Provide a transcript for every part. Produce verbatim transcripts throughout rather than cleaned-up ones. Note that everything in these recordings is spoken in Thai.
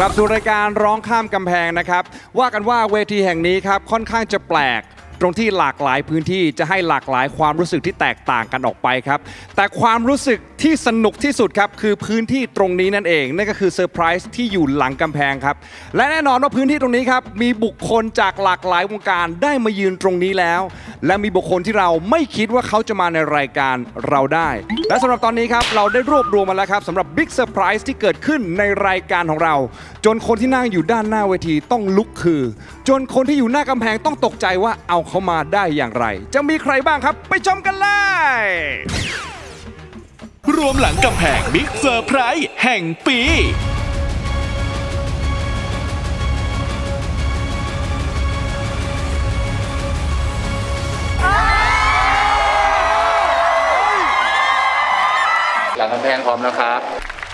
กลับสู่รายการร้องข้ามกำแพงนะครับว่ากันว่าเวทีแห่งนี้ครับค่อนข้างจะแปลกตรงที่หลากหลายพื้นที่จะให้หลากหลายความรู้สึกที่แตกต่างกันออกไปครับแต่ความรู้สึกที่สนุกที่สุดครับคือพื้นที่ตรงนี้นั่นเองนั่นก็คือเซอร์ไพรส์ที่อยู่หลังกำแพงครับและแน่นอนว่าพื้นที่ตรงนี้ครับมีบุคคลจากหลากหลายวงการได้มายืนตรงนี้แล้วและมีบุคคลที่เราไม่คิดว่าเขาจะมาในรายการเราได้และสำหรับตอนนี้ครับเราได้รวบรวมมาแล้วครับสำหรับบิ๊กเซอร์ไพรส์ที่เกิดขึ้นในรายการของเราจนคนที่นั่งอยู่ด้านหน้าเวทีต้องลุกคือจนคนที่อยู่หน้ากำแพงต้องตกใจว่าเอาเขามาได้อย่างไรจะมีใครบ้างครับไปชมกันเลยรวมหลังกำแพงบิ๊กเซอร์ไพรส์แห่งปีหลังกำแพงพร้อมแล้วครับ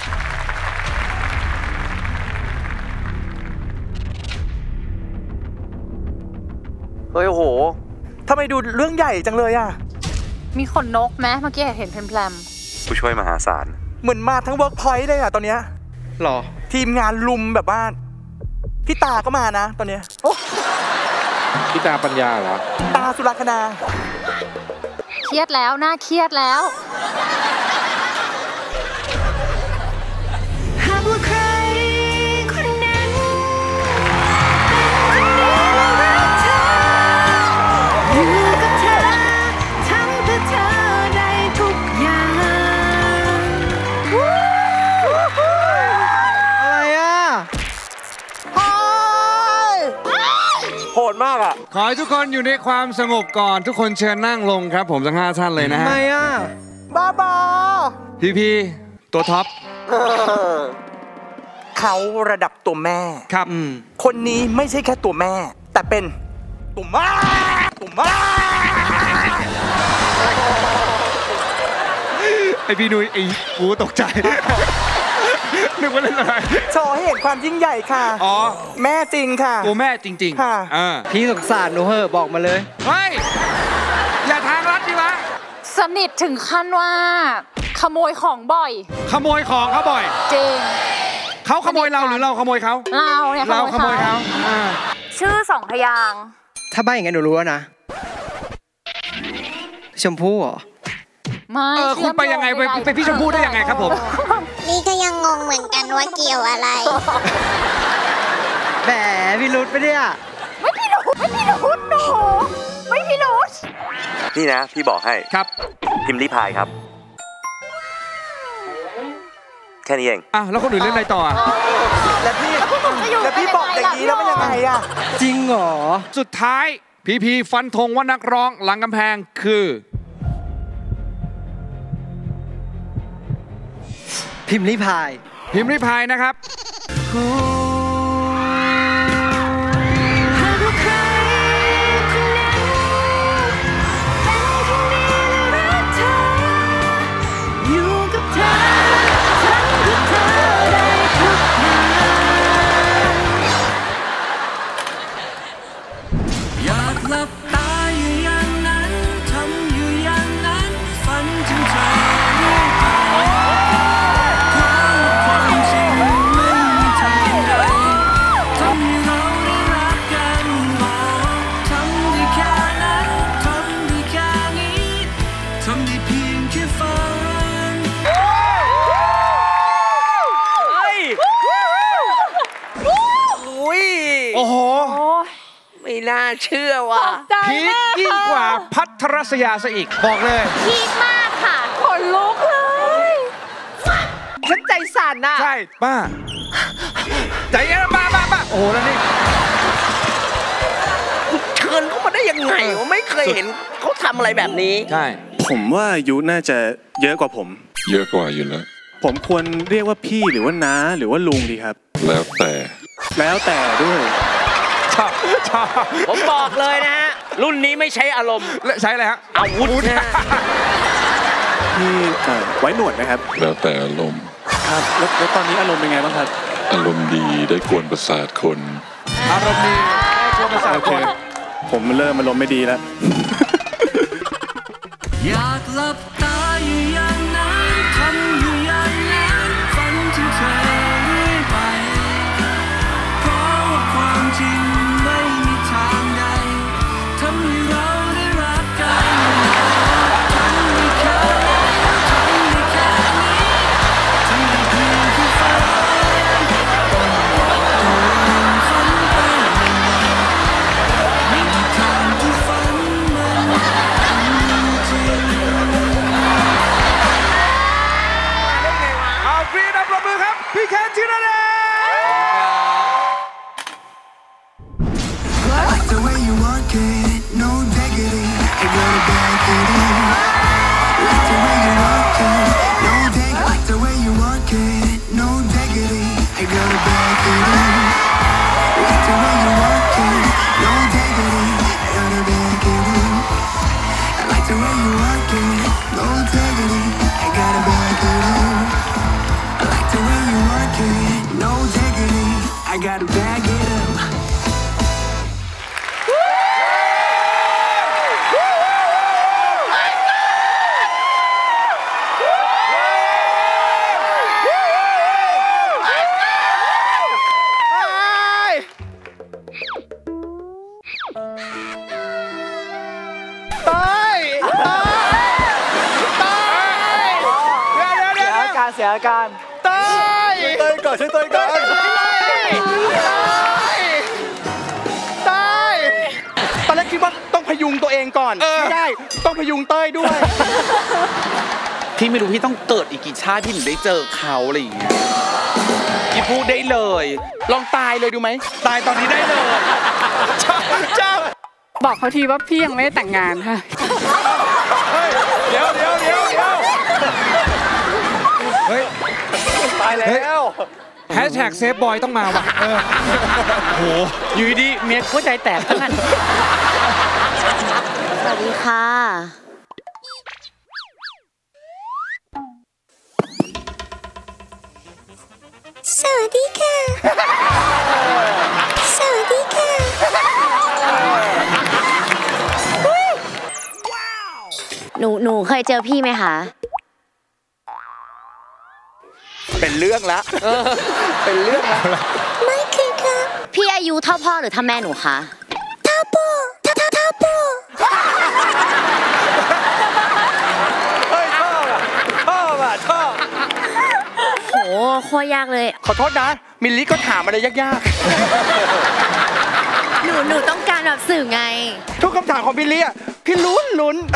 เฮ้ยโอ้โหทำไมดูเรื่องใหญ่จังเลยอ่ะมีขนนกไหมเมื่อกี้เห็นแพลมผู้ช่วยมหาศาลเหมือนมาทั้งเวิร์กพอยต์เลยอ่ะตอนเนี้ยหรอทีมงานลุมแบบว่าพี่ตาก็มานะตอนเนี้ยพี่ตาปัญญาเหรอตาสุรคณาเครียดแล้วน่าเครียดแล้วหากว่าใครคนนั้นเป็นคนเดียวรักเธออยู่กับเธอทำเพื่อเธอได้ทุกอย่างอะไรอ่ะโหดมากอ่ะขอให้ทุกคนอยู่ในความสงบก่อนทุกคนเชิญนั่งลงครับผมทั้งห้าท่านเลยนะฮะทำไมอ่ะบ้าบอพี่พี่ตัวท็อปเขาระดับตัวแม่ครับคนนี้ไม่ใช่แค่ตัวแม่แต่เป็นตัวแม่ตัวแม่ไอพี่นุ้ยไอกูตกใจนึกว่าเล่นอะไรโชว์ให้เห็นความยิ่งใหญ่ค่ะอ๋อแม่จริงค่ะตัวแม่จริงๆค่ะพี่สงสารหนูเหอะบอกมาเลยเฮ้ยอย่าทางรัดดิวะสนิทถึงขั้นว่าขโมยของบ่อยขโมยของเขาบ่อยจริงเขาขโมยเราหรือเราขโมยเขาเราเนี่ยเราขโมยเขาชื่อสองพยางถ้าใบ้อย่างงั้นหนูรู้แล้วนะชมพู่เหรอไม่เออคุณไปยังไงไปไปพี่ชมพู่ได้ยังไงครับผมนี่ก็ยังงงเหมือนกันว่าเกี่ยวอะไรแหมพี่รุธไปเนี่ยไม่พี่รุธไม่พี่รุธหนูไม่พี่รุธนี่นะพี่บอกให้ครับพิมพ์ริพายครับแค่นี้เองอ่ะแล้วคนอื่นเล่นอะไรต่อแล้วพี่แล้วพี่บอกอย่างนี้แล้วมันยังไงอ่ะจริงเหรอสุดท้ายพีพีฟันธงว่านักร้องหลังกำแพงคือพิมพ์ริพายพิมพ์ริพายนะครับโอ้โหไม่น่าเชื่อว่ะพีคยิ่งกว่าพัทรศยาซะอีกบอกเลยพีคมากค่ะขนลุกเลยฉันใจสั่นน่ะใช่ป้าใจเย็นป้าป้าป้าโอ้โหแล้วนี่เชิญเขามาได้ยังไงวะไม่เคยเห็นเขาทำอะไรแบบนี้ใช่ผมว่าอายุน่าจะเยอะกว่าผมเยอะกว่าอยู่แล้วผมควรเรียกว่าพี่หรือว่าน้าหรือว่าลุงดีครับแล้วแต่แล้วแต่ด้วยชอบชอบผมบอกเลยนะฮะรุ่นนี้ไม่ใช้อารมณ์ใช้อะไรฮะอาวุธนะพี่ไว้หนวดนะครับแล้วแต่อารมณ์ครับแล้วตอนนี้อารมณ์เป็นไงบ้างครับอารมณ์ดีได้กวนประสาทคนอารมณ์ดีได้กวนประสาทคนผมเริ่มอารมณ์ไม่ดีแล้วอยากหลับตาอยู่อย่างนั้นทำอยู่อย่างนั้นฝันถึงเธอเรื่อยไปครับพี่แคนธีรเดช The way you work it, no diggity, I gotta back it in. Like the way you work it, no dig. Like the way you work it, no diggity, I gotta back it in. Like the way you work it, no diggity, I gotta back it in. I like the way you work it, no diggity, I gotta back it in. I like the way you work it, no diggity, I gotta back it up. เสียอาการตายเต้ยก่อนช่วยเต้ยก่อนตายตอนแรกคิดว่าต้องพยุงตัวเองก่อนไม่ได้ต้องพยุงเต้ยด้วยพี่ไม่รู้พี่ต้องเกิดอีกกี่ชาติที่หนูได้เจอเขาอะไรอย่างเงี้ยพี่พูดได้เลยลองตายเลยดูไหมตายตอนนี้ได้เลยเจ้าบอกเขาทีว่าพี่ยังไม่ได้แต่งงานค่ะเดี๋ยวเดี๋ยวเดี๋ยวเดี๋ยวเฮ้ยตายแล้วแฮชแท็กเซฟบอยต้องมาว่ะเออโหอยู่ดีเมียเข้าใจแตกทั้งนั้นสวัสดีค่ะสวัสดีค่ะสวัสดีค่ะหนูหนูเคยเจอพี่ไหมคะเป็นเรื่องละเป็นเรื่องละไม่เคยครับพี่อายุเท่าพ่อหรือเท่าแม่หนูคะเท่าพ่อเท่าเท่าเท่าพ่อเฮ้ยชอบอ่ะชอบอ่ะชอบโหโคตรยากเลยขอโทษนะมิลลี่ก็ถามอะไรยากๆหนูหนูต้องการแบบสื่อไงทุกคำถามของมิลลี่อ่ะพี่ลุ้นลุ้น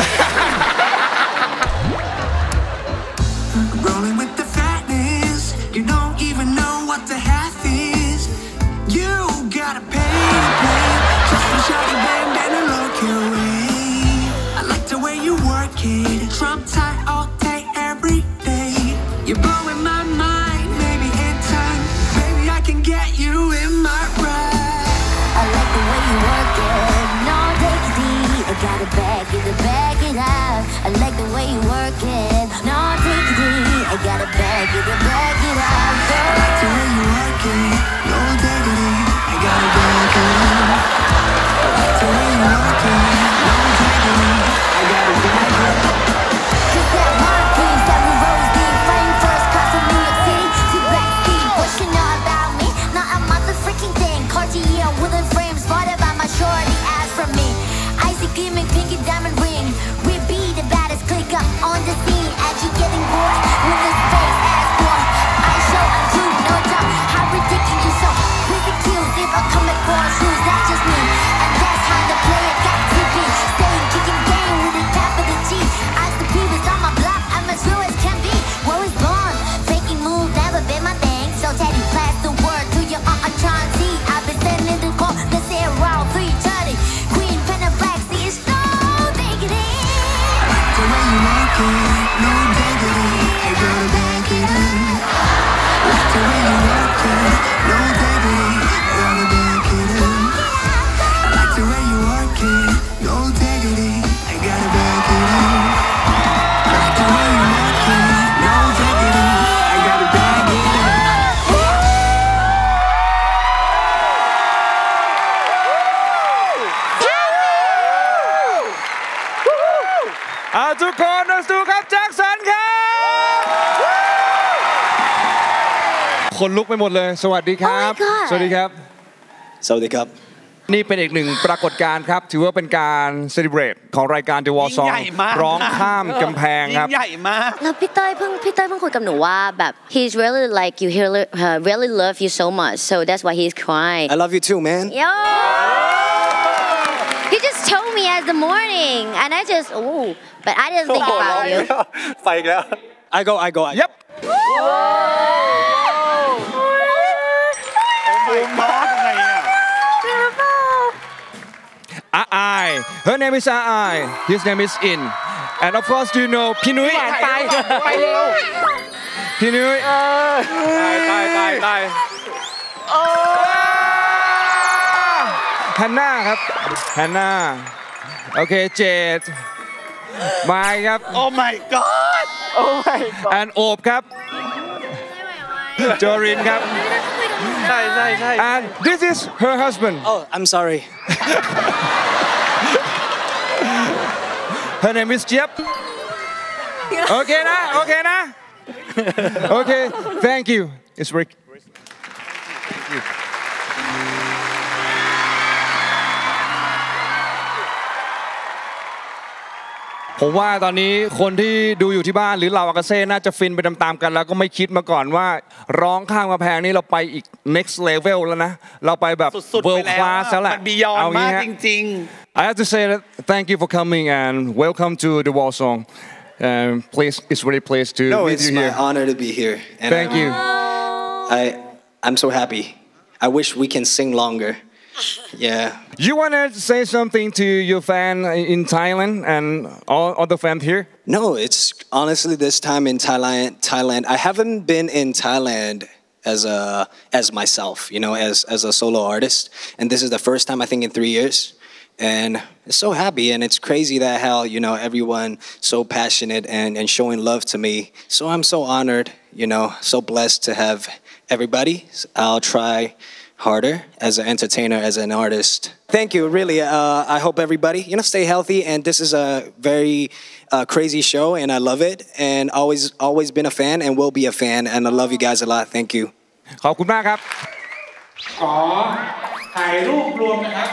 You don't even know what the half is. You gotta pay to play. Just for shouting bang bang and look your way. I like the way you work it. Trump tight all day, every day. You're blowing my mind, maybe in time. Baby, I can get you in my ride. I like the way you work it. No, take it deep. I gotta back it, back it up. I like the way you work it. No, take it deep. I gotta back it, back it up. I like the way you work it. No diggity. I gotta back it up. I like the way you work it. No diggity. I gotta back it up. Just that one piece, every rose deep. Frame first class in New York City. Two backseat. What you know about me? Now I'm on the freaking thing. Cartier wooden frames. Spotted by my shorty ass from me. Icy gleaming, pinky diamond ring. We be the baddest click up on the scene. As you getting bored with this fake ass boy. I show I'm true, no doubt. How ridiculous you so. Please excuse if I come at four shoes. That's just me. And that's how the player got to be. Staying kicking game with a capital T. As the P was on my block, I'm as real as can be. Where is born? Faking move, never been my thing. So Teddy, pass the word to your aunt, I'm trying to see. I've been sending the call, let's say around three thirty. Queen pen and black, see it's no diggity. I like the way you work it, no diggity. I gotta back it up. I like the way you work it, no diggity. I gotta back it up. I like the way you work it, no diggity. I gotta back it up. I like the way you work it, no diggity. I gotta back it up. อ่าทุกคนนะสู้ครับแจ็คสันครับคนลุกไปหมดเลยสวัสดีครับ Oh สวัสดีครับสวัสดีครับนี่เป็นอีกหนึ่งปรากฏการณ์ครับถือว่าเป็นการเซเลบรตของรายการ The Wall Song ร้องข้ามกำแพงครับใหญ่มากแล้วพี่เต้ยเพิ่งพี่เต้ยเพิ่งคุยกับหนูว่าแบบ he's really like you he really, uh, really love you so much so that's why he's crying I love you too man yo he just told me as the morning and I just oh but I didn't think about you ไปอีกแล้ว I go I go I yep Her name is Ai. His name is In. And of course you know พี่นุ้ยไปไปเร็วพี่นุ้ยตายตายตายตายฮันน่าครับฮันน่าโอเคเจดมาครับ Oh my god Oh my god แอนโอบครับจอรินครับใช่ใช่ใช่ and this is her husband Oh I'm sorry her name is เจี๊ยบโอเคนะโอเคนะโอเค thank you it's very thank youผมว่าตอนนี้คนที่ดูอยู่ที่บ้านหรือเราอากาเซ่น่าจะฟินไปตามๆกันแล้วก็ไม่คิดมาก่อนว่าร้องข้างกำแพงนี้เราไปอีก next level แล้วนะเราไปแบบ world class แล้วแหละมัน beyond มากจริง I have to say that thank you for coming and welcome to the Wall Song. Um, please, it's really pleased to No meet it's you my here. honor to be here and Thank I, you. I I'm so happy I wish we can sing longer yeah You want to say something to your fan in Thailand and all other fans here? No it's honestly this time in Thailand Thailand I haven't been in Thailand as a as myself you know as as a solo artist and this is the first time I think in three years and it's so happy and it's crazy that how you know everyone so passionate and and showing love to me so I'm so honored you know so blessed to have everybody I'll try harder as an entertainer as an artist thank you really uh, I hope everybody you know stay healthy and this is a very uh, crazy show and I love it and always always been a fan and will be a fan and I love you guys a lot thank you ขอบคุณมากครับขอถ่ายรูปรวมนะครับ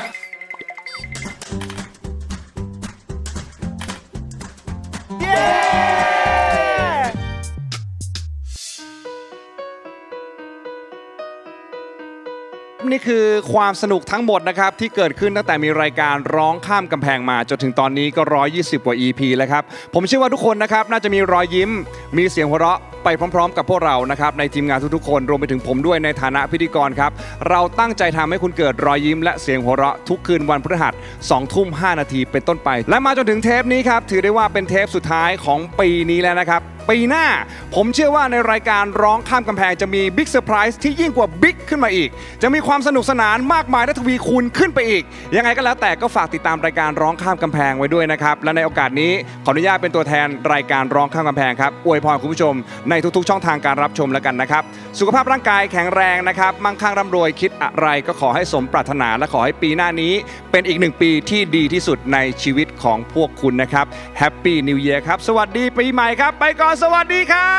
นี่คือความสนุกทั้งหมดนะครับที่เกิดขึ้นตั้งแต่มีรายการร้องข้ามกำแพงมาจนถึงตอนนี้ก็หนึ่งร้อยยี่สิบกว่า อี พี แล้วครับผมเชื่อว่าทุกคนนะครับน่าจะมีรอยยิ้มมีเสียงหัวเราะไปพร้อมๆกับพวกเรานะครับในทีมงานทุกๆคนรวมไปถึงผมด้วยในฐานะพิธีกรครับเราตั้งใจทำให้คุณเกิดรอยยิ้มและเสียงหัวเราะทุกคืนวันพฤหัสสองทุ่มห้านาทีเป็นต้นไปและมาจนถึงเทปนี้ครับถือได้ว่าเป็นเทปสุดท้ายของปีนี้แล้วนะครับปีหน้าผมเชื่อว่าในรายการร้องข้ามกำแพงจะมีบิ๊กเซอร์ไพรส์ที่ยิ่งกว่าบิ๊กขึ้นมาอีกจะมีความสนุกสนานมากมายและทวีคูณขึ้นไปอีกยังไงก็แล้วแต่ก็ฝากติดตามรายการร้องข้ามกำแพงไว้ด้วยนะครับและในโอกาสนี้ขออนุญาตเป็นตัวแทนรายการร้องข้ามกำแพงครับอวยพรคุณผู้ชมในทุกๆช่องทางการรับชมแล้วกันนะครับสุขภาพร่างกายแข็งแรงนะครับมั่งคั่งร่ำรวยคิดอะไรก็ขอให้สมปรารถนาและขอให้ปีหน้านี้เป็นอีกหนึ่งปีที่ดีที่สุดในชีวิตของพวกคุณนะครับแฮปปี้นิวเยียร์ครับสวัสดีปีใหม่ครับไปก่อนสวัสดีครับ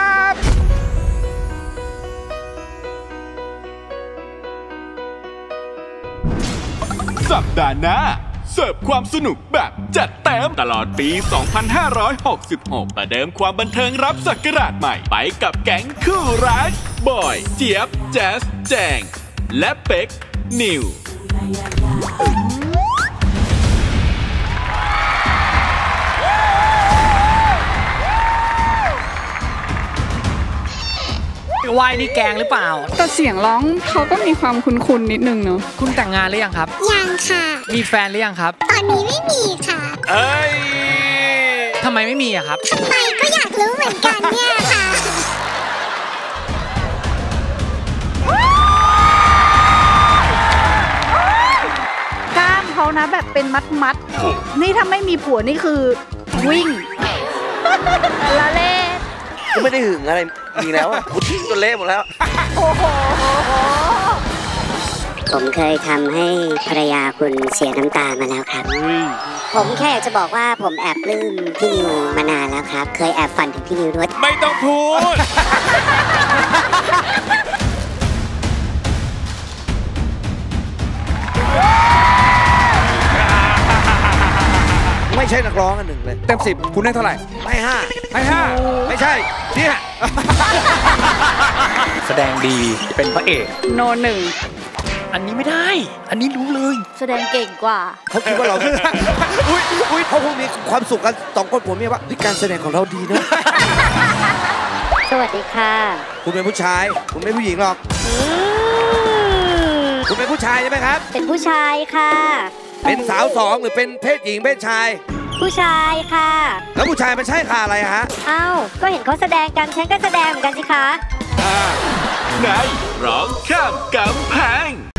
สัปดาห์หน้าเสิร์ฟความสนุกแบบจัดเต็มตลอดปี สองพันห้าร้อยหกสิบหก ประเดิมความบันเทิงรับศักราชใหม่ไปกับแก๊งคู่รักบอยเจี๊ยบแจ๊สแจงและเป็กนิววายนี่แกงหรือเปล่าแต่เสียงร้องเขาก็มีความคุ้นๆนิดนึงเนาะคุณแต่งงานหรือยังครับยังค่ะมีแฟนหรือยังครับตอนนี้ไม่มีค่ะเอ้ยทำไมไม่มีอะครับทำไมก็อยากรู้เหมือนกันเนี่ยค่ะกล้ามเขานะแบบเป็นมัดๆนี่ถ้าไม่มีผัวนี่คือวิ่งละเล่ก็ไม่ได้หึงอะไรมีแล้วอ่ะกูทิ้งจนเละหมดแล้วโอ้โหผมเคยทำให้ภรรยาคุณเสียน้ำตามาแล้วครับผมแค่อยากจะบอกว่าผมแอบปลื้มพี่นิวมานานแล้วครับเคยแอบฝันถึงพี่นิวด้วยไม่ต้องพูดไม่ใช่นักร้องอันหนึ่งเลยเต็มสิบคุณให้เท่าไหร่ให้ห้าให้ห้าไม่ใช่เนี่ยแสดงดีเป็นพระเอกโนหนึ่งอันนี้ไม่ได้อันนี้รู้เลยแสดงเก่งกว่าเขาคิดว่าเราอุ้ยอุ้ยเขาคงมีความสุขกันสองคนผมเนี่ยว่าการแสดงของเราดีนะสวัสดีค่ะคุณเป็นผู้ชายคุณไม่ผู้หญิงหรอกคุณเป็นผู้ชายใช่ไหมครับเป็นผู้ชายค่ะเป็นสาวสองหรือเป็นเพศหญิงเพศชายผู้ชายค่ะแล้วผู้ชายมันใช่ค่ะอะไรฮะเอ้าก็เห็นเขาแสดงกันฉันก็แสดงเหมือนกันสิคะในร้องข้ามกำแพง